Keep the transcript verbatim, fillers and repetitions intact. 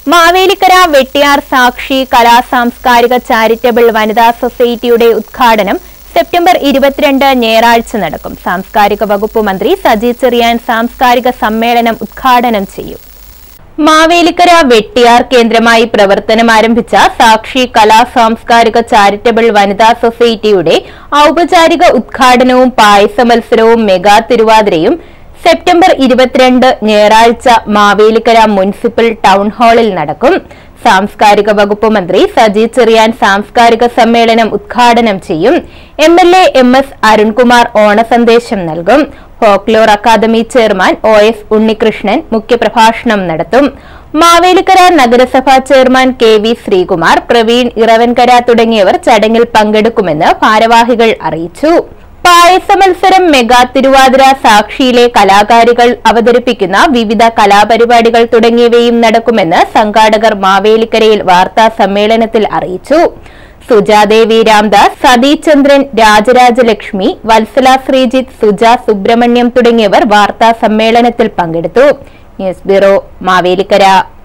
മാവേലിക്കര വെട്ടിയാർ സാക്ഷി കലാ സാംസ്കാരിക ചാരിറ്റബിൾ വനിതാ സൊസൈറ്റിയുടെ ഉദ്ഘാടനം സെപ്റ്റംബർ ഇരുപത്തിരണ്ട് ഞായറാഴ്ച നടക്കും. സാംസ്കാരിക വകുപ്പ് മന്ത്രി സജി ചെറിയാൻ സാംസ്കാരിക സമ്മേളനം ഉദ്ഘാടനം ചെയ്യും. മാവേലിക്കര വെട്ടിയാർ കേന്ദ്രമായി പ്രവർത്തനം ആരംഭിച്ച സാക്ഷി കലാ സാംസ്കാരിക ചാരിറ്റബിൾ വനിതാ സൊസൈറ്റിയുടെ ഔപചാരിക ഉദ്ഘാടനവും പായസ മത്സരവും മെഗാ തിരുവാതിരയും സെപ്റ്റംബർ ഇരുപത്തിരണ്ട് ഞായറാഴ്ച മാവേലിക്കര മുനിസിപ്പൽ ടൗൺ ഹാളിൽ നടക്കും. സാംസ്കാരിക വകുപ്പ് മന്ത്രി സജി ചെറിയാൻ സാംസ്കാരിക സമ്മേളനം ഉദ്ഘാടനം ചെയ്യും. M L A M S Arunkumar ഓണസന്ദേശം നൽകും. Folklore academy chairman O S Unnikrishnan മുഖ്യപ്രഭാഷണം നടത്തും. മാവേലിക്കര നഗരസഭാ chairman K V Sreekumar, Praveen Iravankara തുടങ്ങിയവർ ചടങ്ങിൽ പങ്കെടുക്കുമെന്ന് ഭാരവാഹികൾ അറിയിച്ചു. പായസ മത്സരം, മെഗാ തിരുവാതിര, സാക്ഷിയിലെ കലാകാരികൾ അവതരിപ്പിക്കുന്ന വിവിധ കലാപരിപാടികൾ തുടങ്ങിയവയും നടക്കുമെന്ന് സംഘാടകർ മാവേലിക്കരയിൽ വാർത്താ സമ്മേളനത്തിൽ അറിയിച്ചു. സുജാദേവി രാംദാസ്, സതീചന്ദ്രൻ, രാജരാജലക്ഷ്മി, വത്സല ശ്രീജിത്ത്, സുജ സുബ്രഹ്മണ്യം തുടങ്ങിയവർ വാർത്താ സമ്മേളനത്തിൽ പങ്കെടുത്തു. News bureau, Mavelikkara.